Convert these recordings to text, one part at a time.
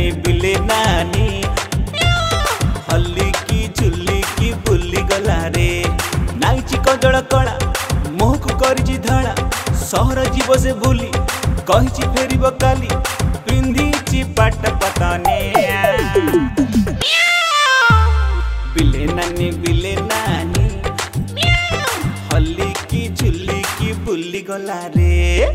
नानी बिले नानी हल्ली की झुल्ली की बुली गला रे नाइची कजल कला मोह को करिछि धड़ा सहर जीव से भूली कहिछि फेरिब काली पिंधिछि पाट पतने बिले नानी हल्ली की झुल्ली की बुली गला रे।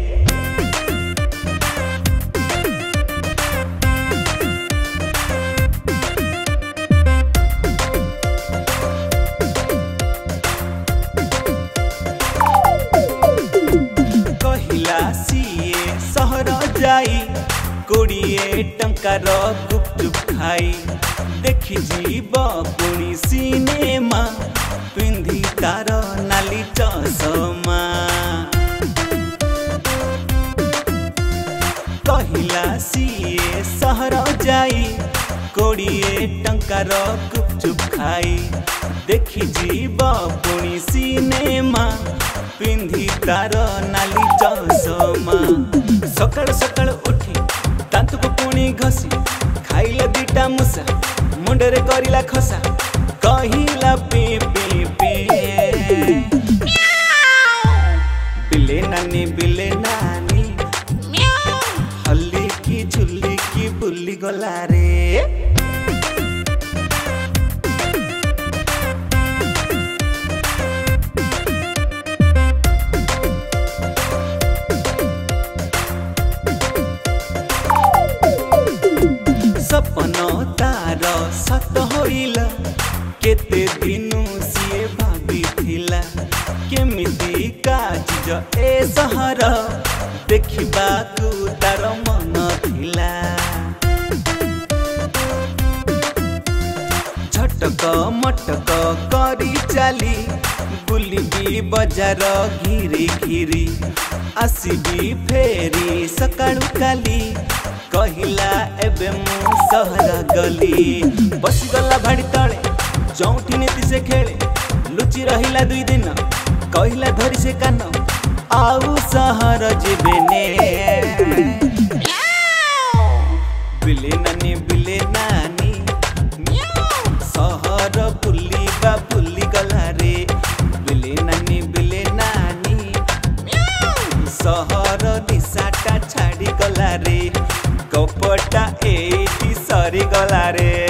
सहर जाई 20 टंकार गुपचुप खाई देखी जीव पुणी सिनेमा पिंधि तार नाली चषमा कहला सीए सहर जाई 20 टंकार गुपचुप खाई देखी जीव पुणी सिनेमा पिंधि तार नाली चषमा सकाल सकाल उठी दांत को पुणी घसी खाइला दीटा मुसा मुंडरे करिला खसा कहिला पी पी पी बिले नानी हल्ली की झुल्ली की बुली गला रे। सपन तार सत होइला केते दिनु सिए भाभी थिला केमिति काज ए सहर देखिबा को तार मन थिला झटक मटक करी चाली बुलिबी बजार घिरी घिरी आसीबी फेरी सकाळु काली कहिला एबे मु सहर गली बसीगला भाड़ी तले चौठी नीति से खेले लुचि रहिला 2 दिन कहिला धरी से कान आउ सहर जीवेने बिले नानी सहर बुलीबा बुली गला रे बिले नानी सहर दिशाटा छाड़ी गला रे कपटा एटी सरी गला रे।